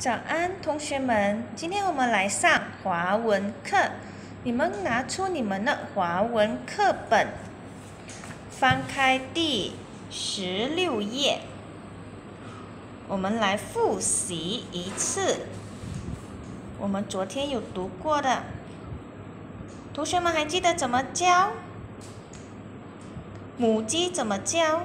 早安，同学们！今天我们来上华文课。你们拿出你们的华文课本，翻开第16页。我们来复习一次。我们昨天有读过的，同学们还记得怎么教？母鸡怎么叫？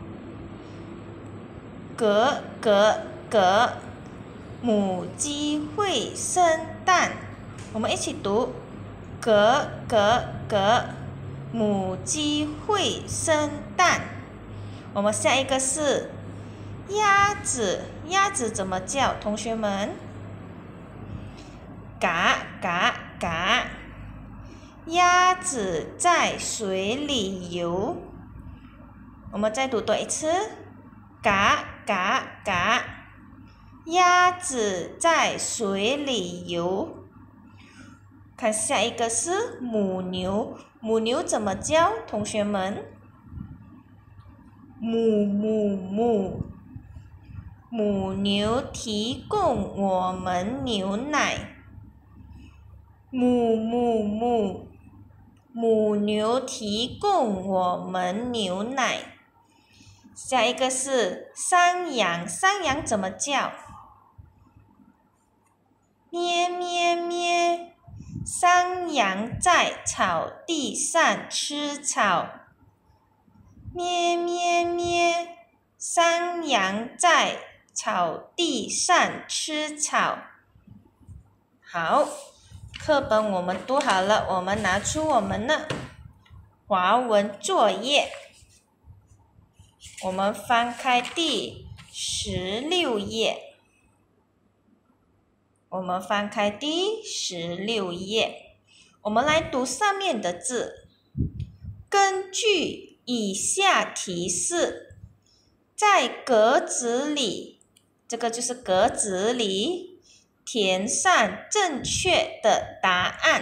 咯咯咯，母鸡会生蛋。我们一起读，咯咯咯，母鸡会生蛋。我们下一个是鸭子，鸭子怎么叫？同学们，嘎嘎嘎，鸭子在水里游。我们再读多一次，嘎嘎嘎，鸭子在水里游。看下一个是母牛，母牛怎么叫？同学们，母母母，母牛提供我们牛奶。母母母，母牛提供我们牛奶。下一个是山羊，山羊怎么叫？咩咩咩，山羊在草地上吃草。咩咩咩，山羊在草地上吃草。好，课本我们读好了，我们拿出我们的华文作业。我们翻开第16页。我们翻开第16页。我们来读上面的字。根据以下提示，在格子里，这个就是格子里，填上正确的答案。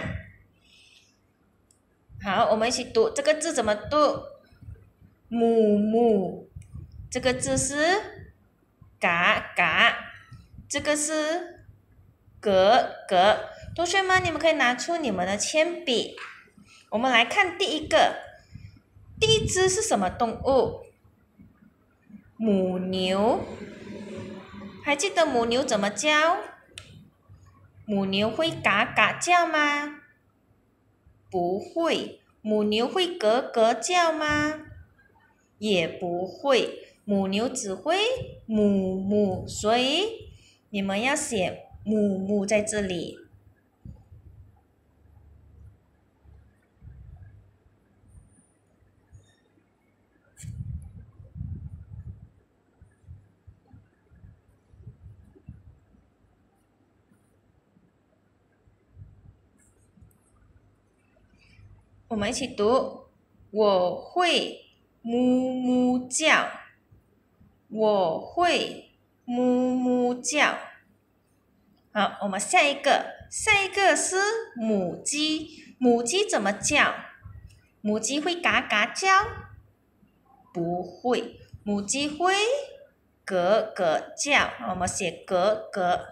好，我们一起读这个字怎么读？母母，这个字是嘎嘎，这个是格格。同学们，你们可以拿出你们的铅笔。我们来看第一个，第一只是什么动物？母牛。还记得母牛怎么叫？母牛会嘎嘎叫吗？不会。母牛会咯咯叫吗？也不会，母牛只会母母，所以你们要写母母在这里。我们一起读，我会母母叫，我会母母叫。好，我们下一个是母鸡。母鸡怎么叫？母鸡会嘎嘎叫？不会，母鸡会咯咯叫。我们写咯咯。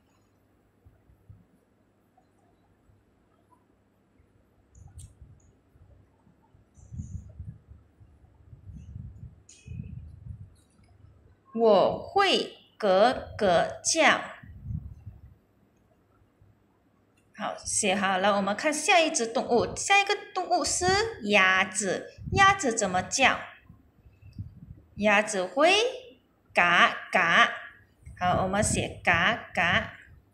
我会咯咯叫。好，写好了，我们看下一只动物。下一个动物是鸭子。鸭子怎么叫？鸭子会嘎嘎。好，我们写嘎嘎。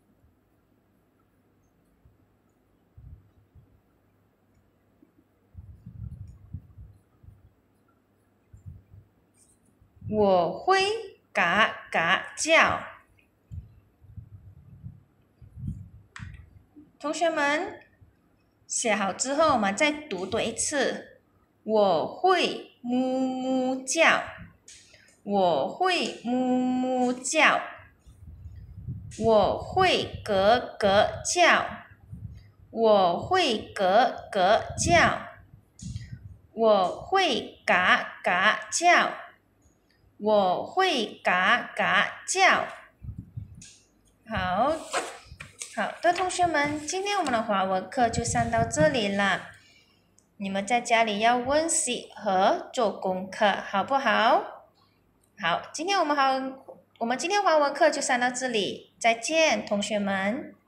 我会嘎嘎叫。同学们，写好之后，我们再读多一次。我会母母叫，我会母母叫，我会咯咯叫，我会咯咯叫，我会嘎嘎叫，我会嘎嘎叫。 好的，同学们，今天我们的华文课就上到这里了。你们在家里要温习和做功课，好不好？好，我们今天华文课就上到这里，再见，同学们。